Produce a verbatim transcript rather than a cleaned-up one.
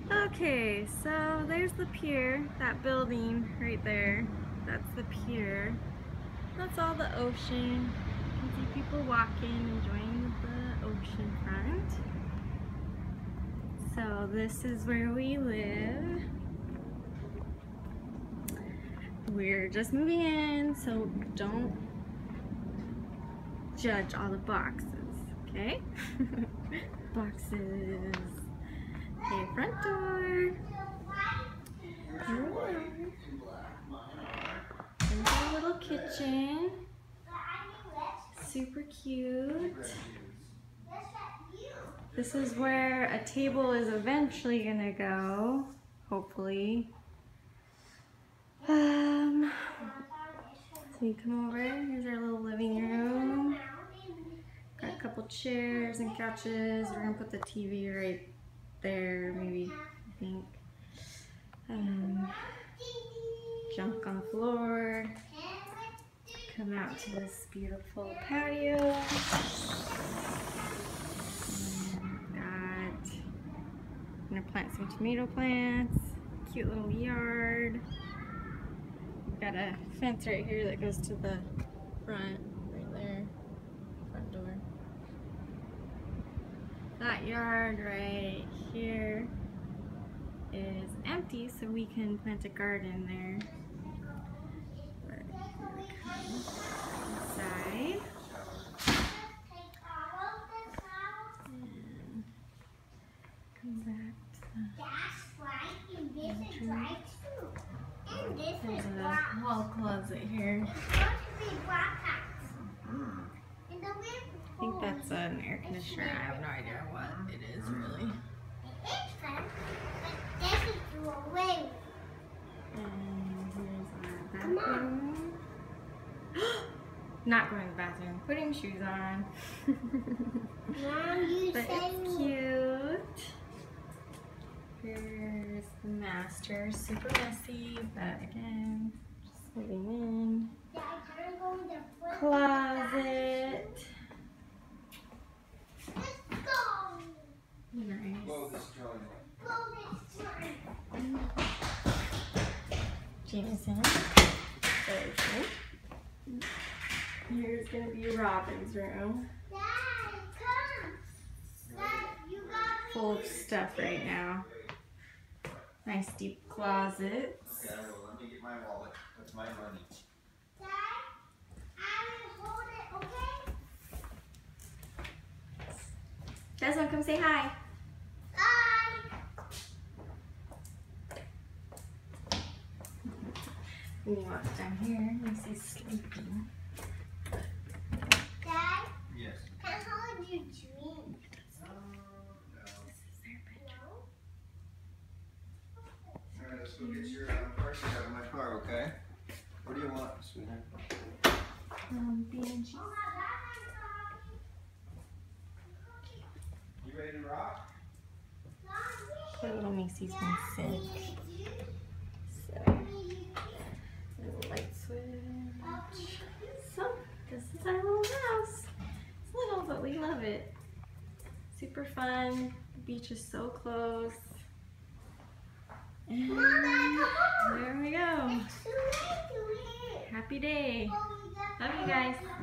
Okay, so there's the pier, that building right there. That's the pier. That's all the ocean. You can see people walking, enjoying the ocean front. So this is where we live. We're just moving in, so don't judge all the boxes, okay? Boxes. Okay, front door. Here we are. There's our little kitchen. Super cute. This is where a table is eventually gonna go, hopefully. Um, so you come over, here's our little living room. Got a couple chairs and couches. We're gonna put the T V right there, maybe, I think. Um, junk on the floor. Come out to this beautiful patio. And got, I'm gonna plant some tomato plants. Cute little yard. We've got a fence right here that goes to the front, right there, front door. That yard right here is empty, so we can plant a garden there. But inside. And come back to the entrance. There's a wall closet here. I think that's an air conditioner. I have no idea what it is really. And here's our bathroom. Not going to the bathroom. Putting shoes on. But it's cute. Here's the master. Super messy, but again, just living in. Closet. Nice. Jameson. Very cool. Here's gonna be Robin's room. Full of stuff right now. Nice deep closets. Okay, well, let me get my wallet. That's my money. Dad, I will hold it, okay? Desmond, come say hi. Bye. When you walk down here, Lucy's sleeping. Dad, Yes. can I hold your dream? This is their bedroom. All right, let's go get your um, car seat out of my car, okay? What do you want, sweetheart? Um, bean and cheese. You ready to rock? Poor little Macy's been sick. So, little light switch. So, this is our little house. It's little, but we love it. Super fun. The beach is so close. And there we go. Happy day. Love you guys.